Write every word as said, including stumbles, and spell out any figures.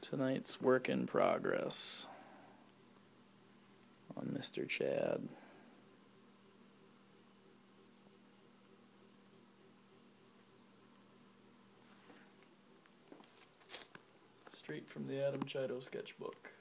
Tonight's work in progress on Mister Chad. Straight from the Adam Chiodo sketchbook.